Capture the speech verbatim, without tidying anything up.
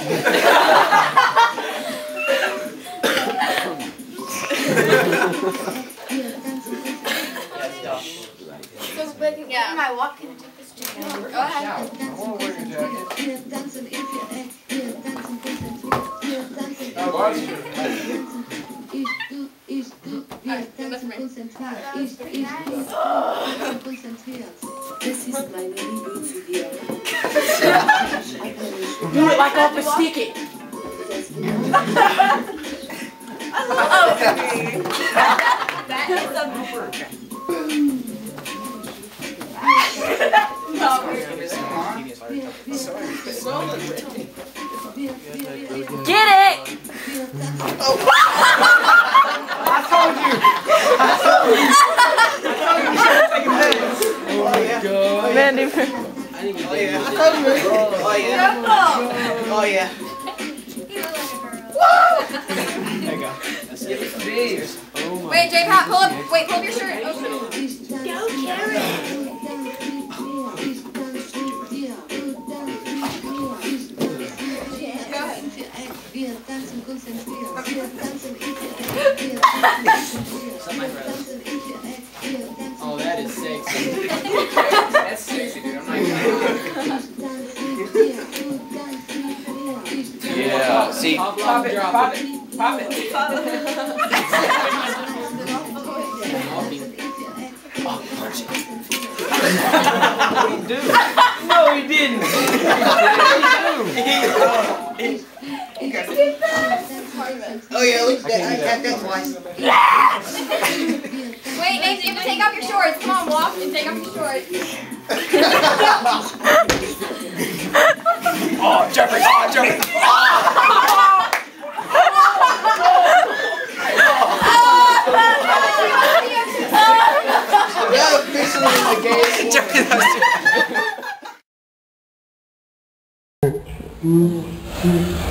So, but yeah. Am I walking to take this jacket? Go ahead. I won't wear your jacket. That was your Do it like off a sticky. I love it. That is a Get it! I told you! I told you! I told you you should take a picture! Oh yeah. Mandy. Oh yeah. I told you! Oh yeah. Oh yeah. There you go. Jeez. Wait, J-Pat, pull up. Wait, pull up your shirt. Oh. Go, Karen. Oh, that is sexy. That's sexy, dude. I'm not gonna Yeah. See. pop Pop it, it. drop Pop it. it. Pop it. Oh, punch it. What did he do? No, he didn't. Oh yeah, look at that. I got that twice. Wait, Nathan, you have to take off your shorts. Come on, walk and take off your shorts. Oh, Jeffrey. Oh, Jeffrey. That officially is the game. Jeffrey, that was too